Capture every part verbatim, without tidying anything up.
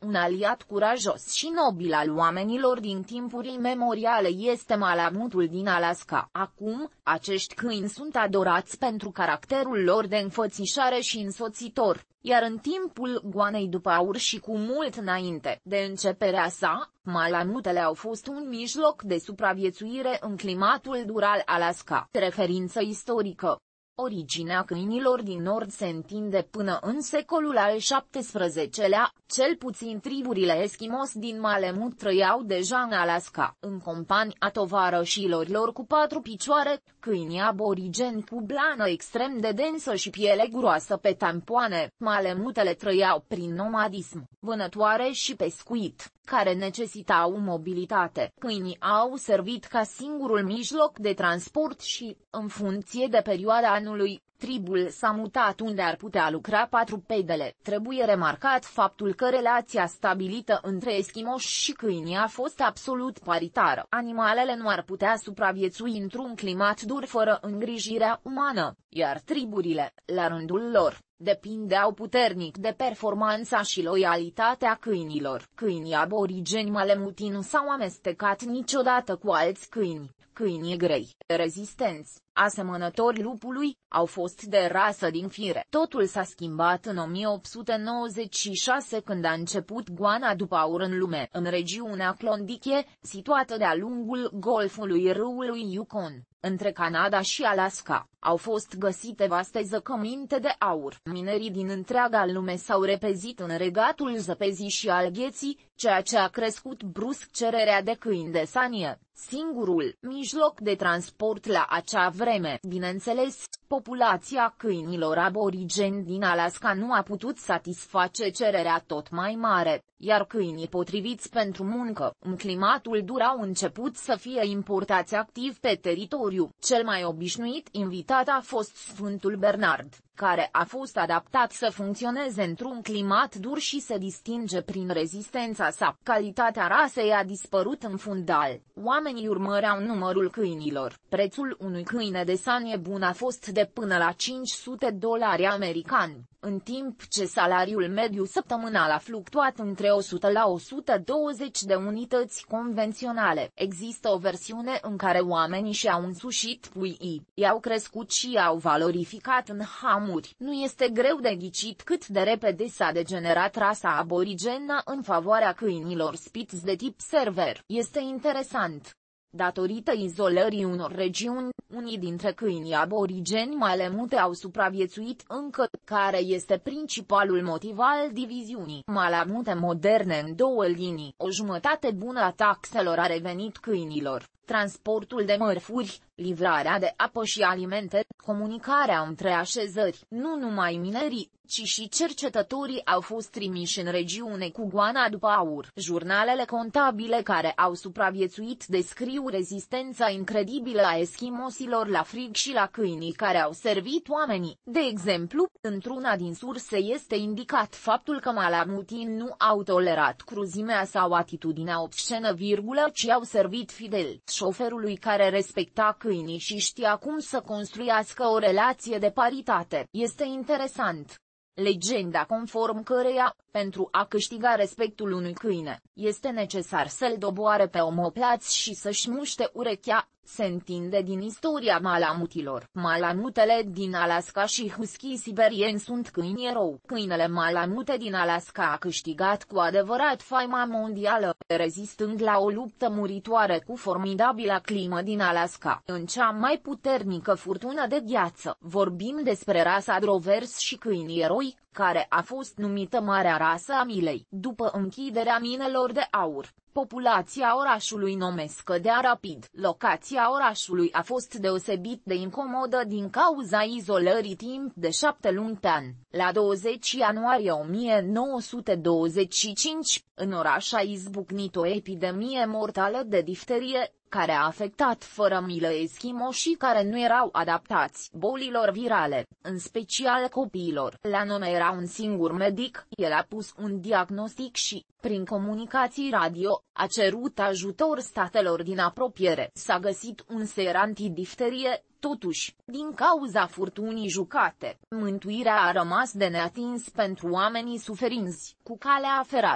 un aliat curajos și nobil al oamenilor din timpuri imemoriale este malamutul din Alaska. Acum, acești câini sunt adorați pentru caracterul lor de înfățișare și însoțitor, iar în timpul goanei după aur și cu mult înainte de începerea sa, malamutele au fost un mijloc de supraviețuire în climatul dur al Alaska. Referință istorică. Originea câinilor din nord se întinde până în secolul al șaptesprezecelea, cel puțin triburile eschimos din Malemut trăiau deja în Alaska, în compania tovarășilor lor cu patru picioare, câinii aborigeni cu blană extrem de densă și piele groasă pe tampoane. Malemutele trăiau prin nomadism, vânătoare și pescuit, care necesitau mobilitate. Câinii au servit ca singurul mijloc de transport și, în funcție de perioada anului, tribul s-a mutat unde ar putea lucra patrupedele. Trebuie remarcat faptul că relația stabilită între eschimoși și câini a fost absolut paritară. Animalele nu ar putea supraviețui într-un climat dur fără îngrijirea umană, iar triburile, la rândul lor, depindeau puternic de performanța și loialitatea câinilor. Câinii aborigeni malemuti nu s-au amestecat niciodată cu alți câini. Câinii grei, rezistenți, asemănători lupului, au fost de rasă din fire. Totul s-a schimbat în o mie opt sute nouăzeci și șase când a început goana după aur în lume. În regiunea Klondike, situată de-a lungul golfului râului Yukon, între Canada și Alaska, au fost găsite vaste zăcăminte de aur. Minerii din întreaga lume s-au repezit în regatul zăpezii și al gheții, ceea ce a crescut brusc cererea de câini de sanie, singurul mijloc de transport la acea vreme. Bineînțeles, populația câinilor aborigeni din Alaska nu a putut satisface cererea tot mai mare, iar câinii potriviți pentru muncă, în climatul dur au început să fie importați activ pe teritoriu. Cel mai obișnuit invitat a fost Sfântul Bernard, care a fost adaptat să funcționeze într-un climat dur și se distinge prin rezistența sa. Calitatea rasei a dispărut în fundal. Oamenii urmăreau numărul câinilor. Prețul unui câine de sanie bun a fost de până la cinci sute dolari americani, în timp ce salariul mediu săptămânal a fluctuat între o sută la o sută douăzeci de unități convenționale. Există o versiune în care oamenii și-au însușit puii, i-au crescut și i-au valorificat în hamuri. Nu este greu de ghicit cât de repede s-a degenerat rasa aborigenă în favoarea câinilor Spitz de tip server. Este interesant. Datorită izolării unor regiuni, unii dintre câinii aborigeni malemute au supraviețuit încă, care este principalul motiv al diviziunii malamute moderne în două linii. O jumătate bună a taxelor a revenit câinilor, transportul de mărfuri, livrarea de apă și alimente, comunicarea între așezări. Nu numai minerii, ci și cercetătorii au fost trimiși în regiune cu goana după aur. Jurnalele contabile care au supraviețuit descriu rezistența incredibilă a eschimosilor la frig și la câinii care au servit oamenii. De exemplu, într-una din surse este indicat faptul că malamutii nu au tolerat cruzimea sau atitudinea obscenă, virgulă, ci au servit fidel șoferului care respecta câinii și știa cum să construiască o relație de paritate. Este interesant. Legenda conform căreia, pentru a câștiga respectul unui câine, este necesar să-l doboare pe omoplați și să-și muște urechea, se întinde din istoria malamutilor. Malamutele din Alaska și husky siberieni sunt câini erou. Câinele malamute din Alaska a câștigat cu adevărat faima mondială, rezistând la o luptă muritoare cu formidabila climă din Alaska. În cea mai puternică furtună de gheață, vorbim despre rasa Drovers și câinii eroi, care a fost numită Marea Rasă a Milei. După închiderea minelor de aur, populația orașului Nome scădea rapid. Locația orașului a fost deosebit de incomodă din cauza izolării timp de șapte luni pe an. La douăzeci ianuarie o mie nouă sute douăzeci și cinci, în oraș a izbucnit o epidemie mortală de difterie, care a afectat fără milă eschimoșii care nu erau adaptați bolilor virale, în special copiilor. La Nome era un singur medic, el a pus un diagnostic și, prin comunicații radio, a cerut ajutor statelor din apropiere. S-a găsit un ser antidifterie. Totuși, din cauza furtunii jucate, mântuirea a rămas de neatins pentru oamenii suferinți. Cu calea ferată,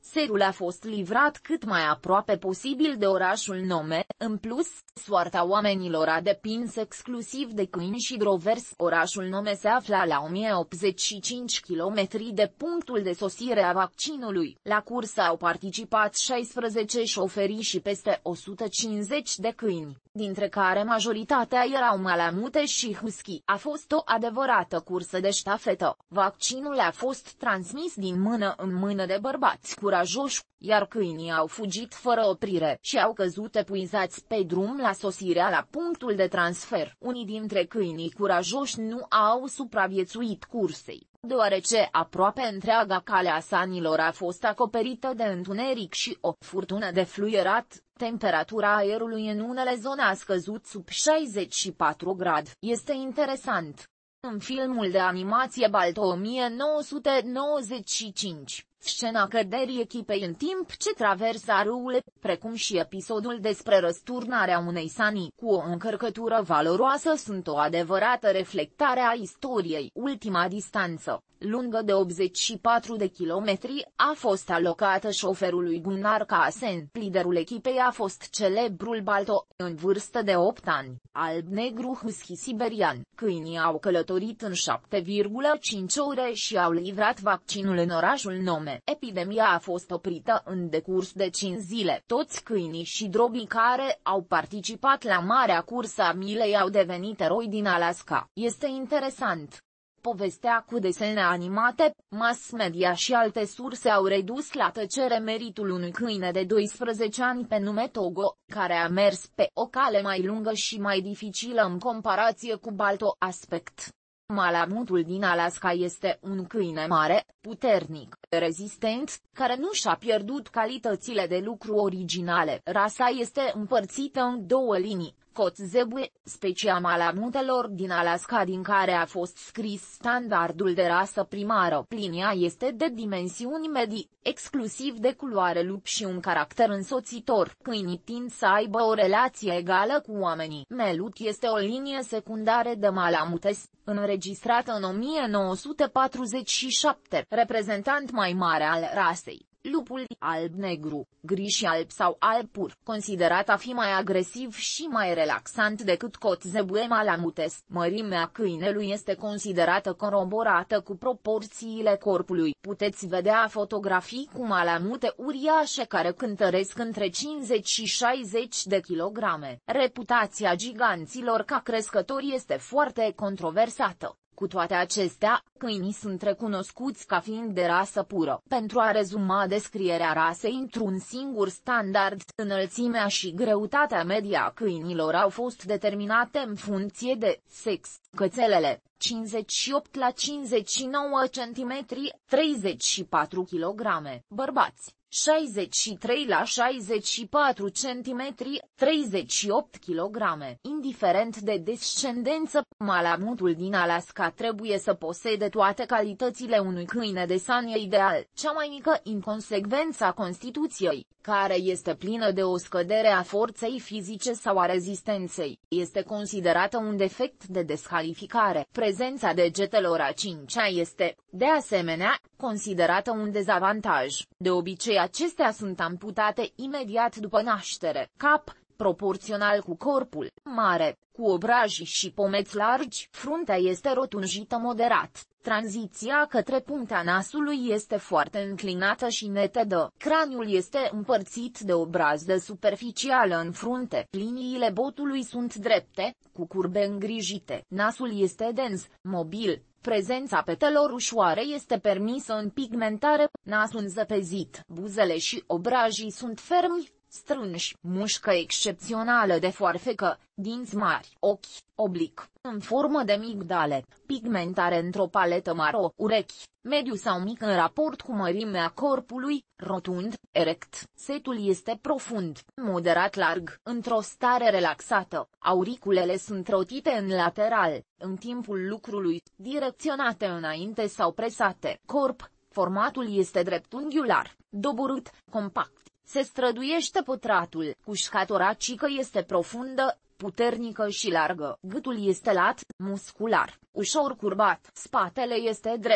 Serul a fost livrat cât mai aproape posibil de orașul Nome, în plus, soarta oamenilor a depins exclusiv de câini și drovers. Orașul Nome se afla la o mie optzeci și cinci kilometri de punctul de sosire a vaccinului. La cursă au participat șaisprezece șoferi și peste o sută cincizeci de câini, dintre care majoritatea erau malamute și husky. A fost o adevărată cursă de ștafetă. Vaccinul a fost transmis din mână în mână de bărbați curajoși, iar câinii au fugit fără oprire și au căzut epuizați pe drum la sosirea la punctul de transfer. Unii dintre câinii curajoși nu au supraviețuit cursei, deoarece aproape întreaga cale a sanilor a fost acoperită de întuneric și o furtună de fluierat. Temperatura aerului în unele zone a scăzut sub șaizeci și patru grade. Este interesant. În filmul de animație Balto o mie nouă sute nouăzeci și cinci, scena căderii echipei în timp ce traversa râul, precum și episodul despre răsturnarea unei sani cu o încărcătură valoroasă sunt o adevărată reflectare a istoriei. Ultima distanță, lungă de optzeci și patru de kilometri, a fost alocată șoferului Gunnar Kaasen. Liderul echipei a fost celebrul Balto, în vârstă de opt ani, alb-negru husky siberian. Câinii au călătorit în șapte virgulă cinci ore și au livrat vaccinul în orașul Nome. Epidemia a fost oprită în decurs de cinci zile. Toți câinii și drobii care au participat la marea cursă a milei au devenit eroi din Alaska. Este interesant. Povestea cu desene animate, mass media și alte surse au redus la tăcere meritul unui câine de doisprezece ani pe nume Togo, care a mers pe o cale mai lungă și mai dificilă în comparație cu Balto. Aspect. Malamutul din Alaska este un câine mare, puternic, rezistent, care nu și-a pierdut calitățile de lucru originale. Rasa este împărțită în două linii. Kotzebue, specia malamutelor din Alaska din care a fost scris standardul de rasă primară. Linia este de dimensiuni medii, exclusiv de culoare lup și un caracter însoțitor. Câinii tind să aibă o relație egală cu oamenii. Melut este o linie secundară de malamutes, înregistrată în o mie nouă sute patruzeci și șapte, reprezentant mai mare al rasei. Lupul alb-negru, gri și alb sau alb pur, considerat a fi mai agresiv și mai relaxant decât Kotzebue malamutes. Mărimea câinelui este considerată coroborată cu proporțiile corpului. Puteți vedea fotografii cu malamute uriașe care cântăresc între cincizeci și șaizeci de kilograme. Reputația giganților ca crescători este foarte controversată. Cu toate acestea, câinii sunt recunoscuți ca fiind de rasă pură. Pentru a rezuma descrierea rasei într-un singur standard, înălțimea și greutatea media a câinilor au fost determinate în funcție de sex. Cățelele, cincizeci și opt la cincizeci și nouă centimetri, treizeci și patru kilograme. Bărbați, șaizeci și trei la șaizeci și patru centimetri, treizeci și opt kilograme. Indiferent de descendență, malamutul din Alaska trebuie să posede toate calitățile unui câine de sanie ideal. Cea mai mică inconsecvență a Constituției, care este plină de o scădere a forței fizice sau a rezistenței, este considerată un defect de descalificare. Prezența degetelor a cincea este, de asemenea, considerată un dezavantaj. De obicei acestea sunt amputate imediat după naștere. Cap, proporțional cu corpul, mare, cu obrajii și pomeți largi. Fruntea este rotunjită moderat. Tranziția către puntea nasului este foarte înclinată și netedă. Craniul este împărțit de o brazdă superficială în frunte. Liniile botului sunt drepte, cu curbe îngrijite. Nasul este dens, mobil. Prezența petelor ușoare este permisă în pigmentare. Nasul înzăpezit. Buzele și obrajii sunt fermi, strânși, mușcă excepțională de foarfecă, dinți mari, ochi, oblic, în formă de migdale, pigmentare într-o paletă maro, urechi, mediu sau mic în raport cu mărimea corpului, rotund, erect. Setul este profund, moderat larg, într-o stare relaxată. Auriculele sunt rotite în lateral, în timpul lucrului, direcționate înainte sau presate. Corp, formatul este dreptunghiular, doborât, compact. Se străduiește pătratul. Cușca toracică este profundă, puternică și largă. Gâtul este lat, muscular, ușor curbat. Spatele este drept,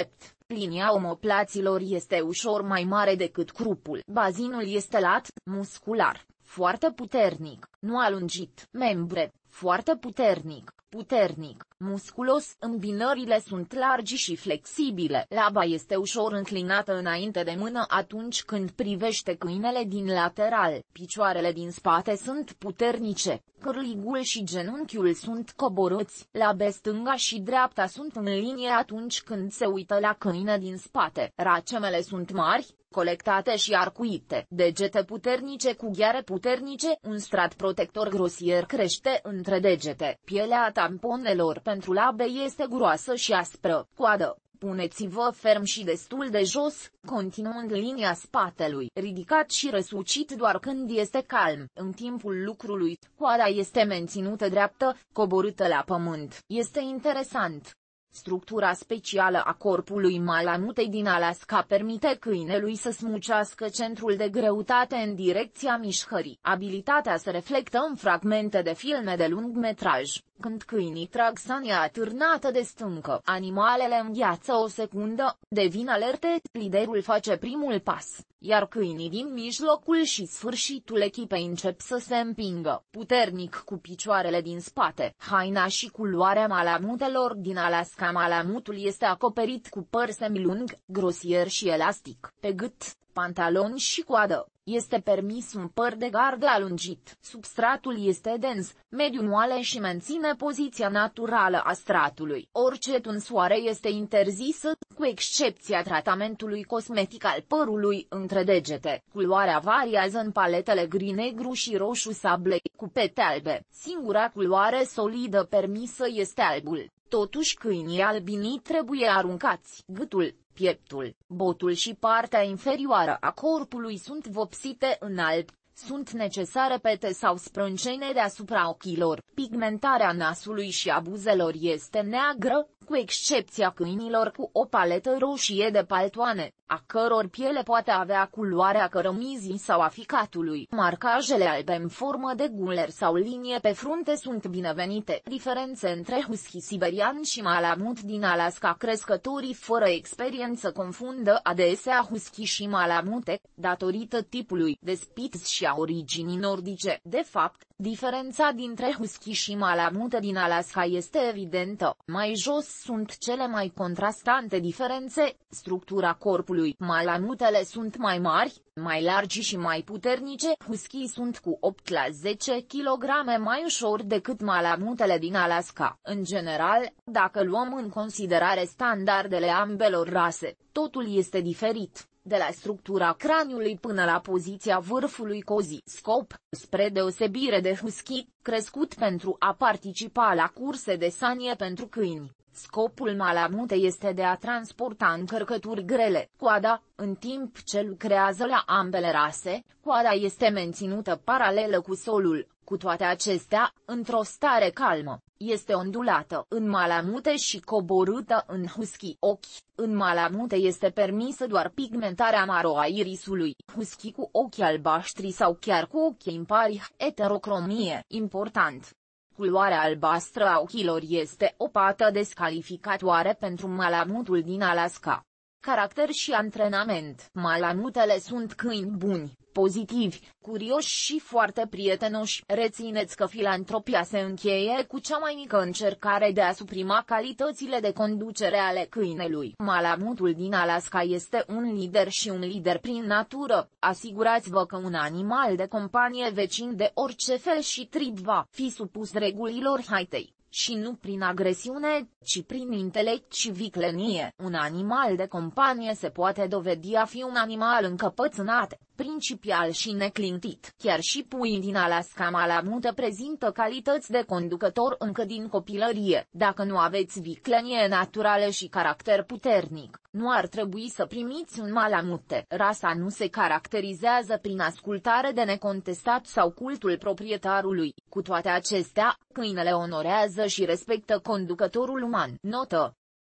linia omoplaților este ușor mai mare decât crupul. Bazinul este lat, muscular, foarte puternic, nu alungit. Membre, foarte puternic, puternic, musculos. Îmbinările sunt largi și flexibile. Laba este ușor înclinată înainte de mână atunci când privește câinele din lateral. Picioarele din spate sunt puternice, cârligul și genunchiul sunt coborâți. Labe stânga și dreapta sunt în linie atunci când se uită la câine din spate. Racemele sunt mari, colectate și arcuite. Degete puternice cu gheare puternice. Un strat protector grosier crește între degete. Pielea tamponelor pentru labe este groasă și aspră. Coadă. Puneți-vă ferm și destul de jos, continuând linia spatelui, ridicat și răsucit doar când este calm. În timpul lucrului, coada este menținută dreaptă, coborâtă la pământ. Este interesant. Structura specială a corpului malamutei din Alaska permite câinelui să smucească centrul de greutate în direcția mișcării. Abilitatea se reflectă în fragmente de filme de lungmetraj. Când câinii trag sania atârnată de stâncă, animalele îngheață o secundă, devin alerte, liderul face primul pas, iar câinii din mijlocul și sfârșitul echipei încep să se împingă, puternic cu picioarele din spate. Haina și culoarea malamutelor din Alaska. Malamutul este acoperit cu păr semilung, grosier și elastic. Pe gât, pantaloni și coadă, este permis un păr de gardă alungit. Substratul este dens, mediu moale și menține poziția naturală a stratului. Orice tunsoare este interzisă, cu excepția tratamentului cosmetic al părului între degete. Culoarea variază în paletele gri-negru și roșu sablei, cu pete albe. Singura culoare solidă permisă este albul. Totuși câinii albinii trebuie aruncați. Gâtul, pieptul, botul și partea inferioară a corpului sunt vopsite în alb. Sunt necesare pete sau sprâncene deasupra ochilor. Pigmentarea nasului și a buzelor este neagră, cu excepția câinilor cu o paletă roșie de paltoane, a căror piele poate avea culoarea cărămizii sau a ficatului. Marcajele albe în formă de guler sau linie pe frunte sunt binevenite. Diferențe între husky siberian și malamut din Alaska. Crescătorii fără experiență confundă adesea husky și malamute, datorită tipului de spitz și a originii nordice. De fapt, diferența dintre husky și malamute din Alaska este evidentă. Mai jos sunt cele mai contrastante diferențe: structura corpului. Malamutele sunt mai mari, mai largi și mai puternice. Husky sunt cu opt la zece kilograme mai ușor decât malamutele din Alaska. În general, dacă luăm în considerare standardele ambelor rase, totul este diferit. De la structura craniului până la poziția vârfului cozii. Scop, spre deosebire de husky, crescut pentru a participa la curse de sanie pentru câini. Scopul malamutei este de a transporta încărcături grele. Coada, în timp ce lucrează la ambele rase, coada este menținută paralelă cu solul. Cu toate acestea, într-o stare calmă, este ondulată în malamute și coborâtă în husky. Ochi. În malamute este permisă doar pigmentarea maro a irisului. Husky cu ochi albaștri sau chiar cu ochi impari. Eterocromie. Important. Culoarea albastră a ochilor este o pată descalificatoare pentru malamutul din Alaska. Caracter și antrenament. Malamutele sunt câini buni, pozitivi, curioși și foarte prietenoși. Rețineți că filantropia se încheie cu cea mai mică încercare de a suprima calitățile de conducere ale câinelui. Malamutul din Alaska este un lider și un lider prin natură. Asigurați-vă că un animal de companie vecin de orice fel și trib va fi supus regulilor haitei. Și nu prin agresiune, ci prin intelect și viclenie. Un animal de companie se poate dovedi a fi un animal încăpățânat, principial și neclintit. Chiar și puii din Alaska malamute prezintă calități de conducător încă din copilărie. Dacă nu aveți viclenie naturală și caracter puternic, nu ar trebui să primiți un malamute. Rasa nu se caracterizează prin ascultare de necontestat sau cultul proprietarului. Cu toate acestea, câinele onorează și respectă conducătorul uman. Notă: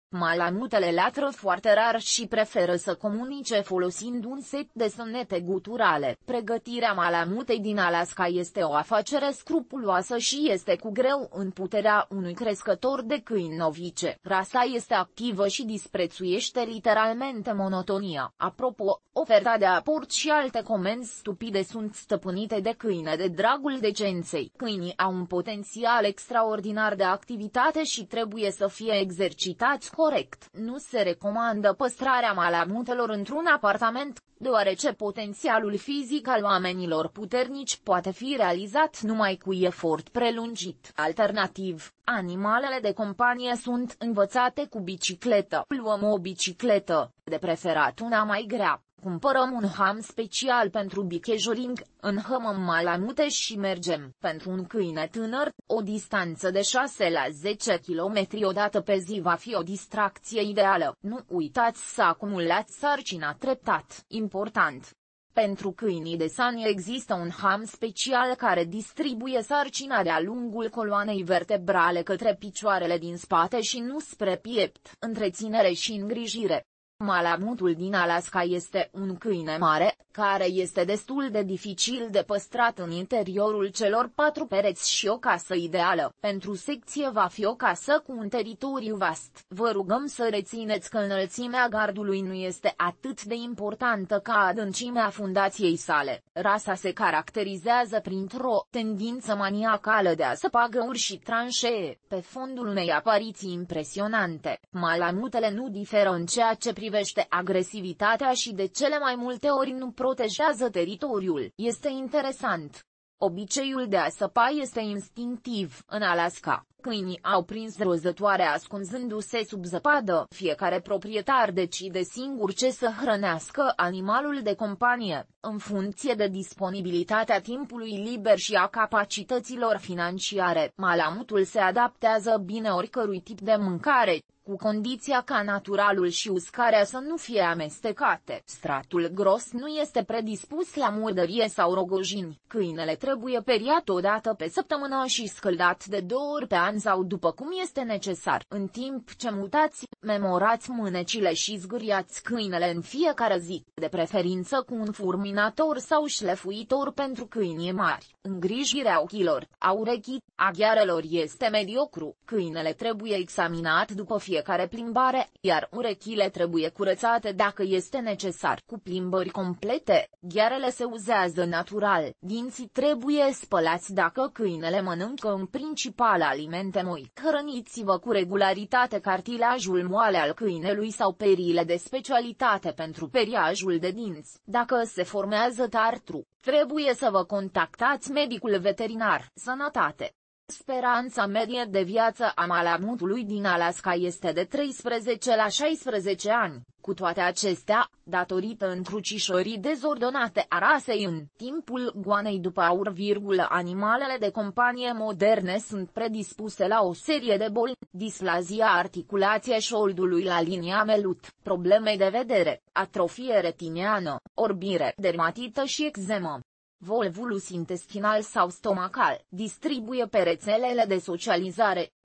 Malamutele latră foarte rar și preferă să comunice folosind un set de sunete guturale. Pregătirea malamutei din Alaska este o afacere scrupuloasă și este cu greu în puterea unui crescător de câini novice. Rasa este activă și disprețuiește literalmente monotonia. Apropo, oferta de aport și alte comenzi stupide sunt stăpânite de câine de dragul decenței. Câinii au un potențial extraordinar de activitate și trebuie să fie exercitați corect. Nu se recomandă păstrarea malamutelor într-un apartament, deoarece potențialul fizic al oamenilor puternici poate fi realizat numai cu efort prelungit. Alternativ, animalele de companie sunt învățate cu bicicletă. Luăm o bicicletă, de preferat una mai grea. Cumpărăm un ham special pentru bichejoring, înhămăm malamute și mergem. Pentru un câine tânăr, o distanță de șase la zece kilometri o dată pe zi va fi o distracție ideală. Nu uitați să acumulați sarcina treptat. Important. Pentru câinii de sani există un ham special care distribuie sarcina de-a lungul coloanei vertebrale către picioarele din spate și nu spre piept. Întreținere și îngrijire. Malamutul din Alaska este un câine mare, care este destul de dificil de păstrat în interiorul celor patru pereți și o casă ideală pentru secție va fi o casă cu un teritoriu vast. Vă rugăm să rețineți că înălțimea gardului nu este atât de importantă ca adâncimea fundației sale. Rasa se caracterizează printr-o tendință maniacală de a săpa găuri și tranșee, pe fondul unei apariții impresionante. Malamutele nu diferă în ceea ce privește agresivitatea și de cele mai multe ori nu protejează teritoriul. Este interesant. Obiceiul de a săpa este instinctiv. În Alaska, câinii au prins rozătoare ascunzându-se sub zăpadă. Fiecare proprietar decide singur ce să hrănească animalul de companie, în funcție de disponibilitatea timpului liber și a capacităților financiare. Malamutul se adaptează bine oricărui tip de mâncare, cu condiția ca naturalul și uscarea să nu fie amestecate. Stratul gros nu este predispus la murdărie sau rogojini. Câinele trebuie periat o dată pe săptămână și scăldat de două ori pe an sau după cum este necesar. În timp ce mutați, memorați mânecile și zgâriați câinele în fiecare zi, de preferință cu un furminator sau șlefuitor pentru câinii mari. Îngrijirea ochilor, a urechii, a ghearelor este mediocru. Câinele trebuie examinat după fiecare plimbare, iar urechile trebuie curățate dacă este necesar. Cu plimbări complete, ghearele se uzează natural. Dinții trebuie spălați dacă câinele mănâncă în principal alimente noi. Hrăniți-vă cu regularitate cartilajul moale al câinelui sau periile de specialitate pentru periajul de dinți. Dacă se formează tartru, trebuie să vă contactați medicul veterinar. Sănătate. Speranța medie de viață a malamutului din Alaska este de treisprezece la șaisprezece ani. Cu toate acestea, datorită încrucișării dezordonate a rasei în timpul goanei după aur, animalele de companie moderne sunt predispuse la o serie de boli, displazia articulației șoldului la linia melut, probleme de vedere, atrofie retiniană, orbire, dermatită și eczemă. Volvulus intestinal sau stomacal distribuie pe rețelele de socializare,